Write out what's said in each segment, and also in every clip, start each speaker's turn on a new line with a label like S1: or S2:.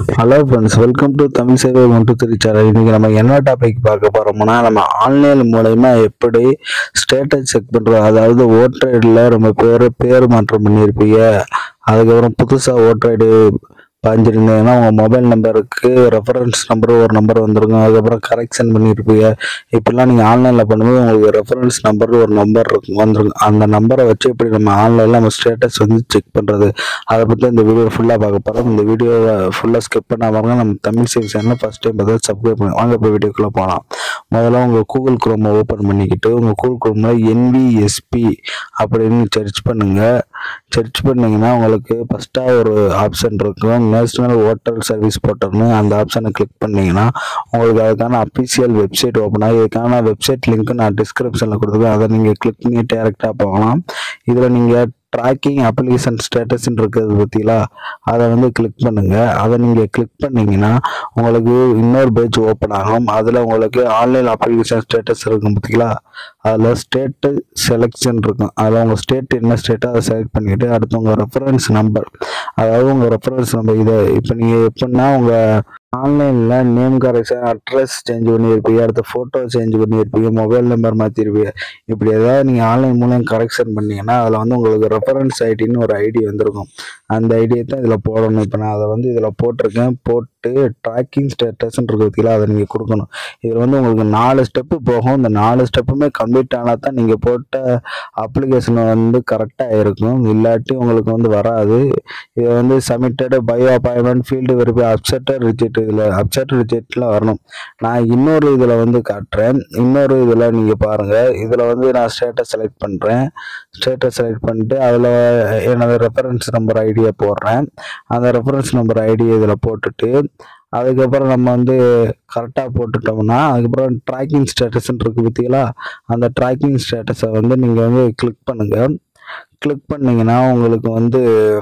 S1: Hello friends, welcome to Tamil சேவை 123 channel. இன்னைக்கு நம்ம என்ன டாபிக் பார்க்க போறோம்னா, நம்ம ஆன்லைன் மூலமா எப்படி ஸ்டேட்டஸ் செக் பண்றோம். அதாவது ஓட்டர் ஐடியில் நம்ம பேர் மாற்றம் பண்ணியிருப்பீங்க. அதுக்கப்புறம் புதுசாக ஓட்டர் ஐடி பாஞ்சிருந்தீங்கன்னா உங்கள் மொபைல் நம்பருக்கு ரெஃபரன்ஸ் நம்பர் ஒரு நம்பர் வந்துருக்கும். அதுக்கப்புறம் கரெக்ஷன் பண்ணியிருப்பீங்க. இப்படிலாம் நீங்கள் ஆன்லைனில் பண்ணும்போது உங்களுக்கு ரெஃபரன்ஸ் நம்பர் ஒரு நம்பர் இருக்கும் வந்துருக்கும். அந்த நம்பரை வச்சு இப்படி நம்ம ஆன்லைனில் நம்ம ஸ்டேட்டஸ் வந்து செக் பண்ணுறது, அதை பற்றி இந்த வீடியோ ஃபுல்லாக பார்க்க போகிறோம். இந்த வீடியோவை ஃபுல்லாக ஸ்கிப் பண்ணாமல் நம்ம தமிழ் சேவை சேனலை ஃபஸ்ட் டைம் பார்த்து சப்ஸ்கிரைப் பண்ணி வாங்க. இப்போ வீடியோக்குள்ளே போகலாம். முதல்ல உங்கள் கூகுள் குரோமை ஓப்பன் பண்ணிக்கிட்டு உங்கள் கூகுள் குரோமில் NVSP அப்படின்னு சர்ச் பண்ணுங்கள். சர்ச் பண்ணிங்கன்னா உங்களுக்கு ஃபஸ்ட்டாக ஒரு ஆப்ஷன் இருக்கும், நேஷ்னல் ஓட்டர் சர்வீஸ் போர்ட்டல்னு. அந்த ஆப்ஷனை கிளிக் பண்ணிங்கன்னா உங்களுக்கு அதுக்கான அஃபிஷியல் வெப்சைட் ஓப்பன் ஆகி, இதுக்கான வெப்சைட் லிங்க் நான் டிஸ்கிரிப்ஷனில் கொடுத்துருக்கேன். அதை நீங்கள் கிளிக் பண்ணி டேரெக்டாக போகலாம். இதில் நீங்கள் ட்ராக்கிங் அப்ளிகேஷன் ஸ்டேட்டஸ்ன்னு இருக்கிறது பார்த்தீங்களா, அதை வந்து கிளிக் பண்ணுங்கள். அதை நீங்கள் கிளிக் பண்ணிங்கன்னா உங்களுக்கு இன்னொரு பேஜ் ஓப்பன் ஆகும். அதில் உங்களுக்கு ஆன்லைன் அப்ளிகேஷன் ஸ்டேட்டஸ் இருக்கும் பார்த்தீங்களா, அதில் ஸ்டேட்டு செலெக்ஷன் இருக்கும். அதில் உங்கள் ஸ்டேட் என்ன ஸ்டேட்டோ அதை செலக்ட் பண்ணிவிட்டு அடுத்து உங்கள் ரெஃபரன்ஸ் நம்பர், அதாவது உங்கள் ரெஃபரன்ஸ் நம்பர் இதை இப்போ நீங்கள் எப்படின்னா உங்கள் ஆன்லைனில் நேம் கரெக்ஷன், அட்ரஸ் சேஞ்ச் பண்ணியிருப்பீங்க, அடுத்து ஃபோட்டோ சேஞ்ச் பண்ணியிருப்பீங்க, மொபைல் நம்பர் மாற்றிருப்பீங்க. இப்படி ஏதாவது நீங்கள் ஆன்லைன் மூலம் கரெக்ஷன் பண்ணிங்கன்னா அதில் வந்து உங்களுக்கு ரெஃபரன்ஸ் ஐடின்னு ஒரு ஐடி வந்திருக்கும். அந்த ஐடியை தான் இதில் போடணும். இப்போ நான் அதை வந்து இதில் போட்டிருக்கேன். போட்டு ட்ராக்கிங் ஸ்டேட்டஸ்ன்னு இருக்கு பார்த்தீங்களா, அதை நீங்கள் கொடுக்கணும். இதில் வந்து உங்களுக்கு 4 ஸ்டெப்பு போகும். இந்த 4 ஸ்டெப்புமே கம்ப்ளீட் ஆனால் தான் நீங்கள் போட்ட அப்ளிகேஷன் வந்து கரெக்டாக இருக்கும், இல்லாட்டி உங்களுக்கு வந்து வராது. இதை வந்து submitted BLO appointment field verify accepted reject, இதில் அப்செட் ரிஜெக்டில் வரணும். நான் இன்னொரு இதில் வந்து காட்டுறேன். இன்னொரு இதில் நீங்கள் பாருங்கள். இதில் வந்து நான் ஸ்டேட்டஸ் செலக்ட் பண்ணுறேன். ஸ்டேட்டஸ் செலக்ட் பண்ணிட்டு அதில் எனது ரெஃபரன்ஸ் நம்பர் ஐடியை போடுறேன். அந்த ரெஃபரன்ஸ் நம்பர் ஐடியை இதில் போட்டுட்டு அதுக்கப்புறம் நம்ம வந்து கரெக்டாக போட்டுட்டோம்னா அதுக்கப்புறம் ட்ராக்கிங் ஸ்டேட்டஸ்ன்னு இருக்குது பார்த்தீங்களா, அந்த ட்ராக்கிங் ஸ்டேட்டஸை வந்து நீங்கள் வந்து கிளிக் பண்ணுங்கள். கிளிக் பண்ணிங்கன்னா உங்களுக்கு வந்து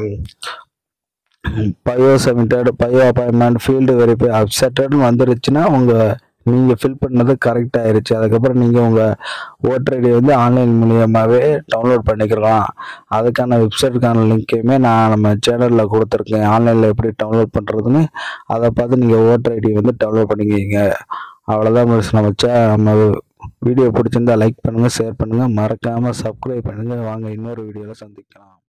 S1: BLO submitted, BLO appointment field verify அப்செட்டட்னு வந்துருச்சுன்னா நீங்கள் ஃபில் பண்ணது கரெக்ட் ஆயிடுச்சு. அதுக்கப்புறம் நீங்கள் உங்கள் ஓட்டர் ஐடியை வந்து ஆன்லைன் மூலியமாகவே டவுன்லோட் பண்ணிக்கலாம். அதுக்கான வெப்சைட்டுக்கான லிங்க்கையுமே நான் நம்ம சேனலில் கொடுத்துருக்கேன், ஆன்லைனில் எப்படி டவுன்லோட் பண்ணுறதுன்னு. அதை பார்த்து நீங்கள் ஓட்டர் ஐடியை வந்து டவுன்லோட் பண்ணிக்கிங்க. அவ்வளோதான். நம்ம வீடியோ பிடிச்சிருந்தா லைக் பண்ணுங்கள், ஷேர் பண்ணுங்கள், மறக்காமல் சப்ஸ்கிரைப் பண்ணுங்கள். வாங்க இன்னொரு வீடியோவில் சந்திக்கலாம்.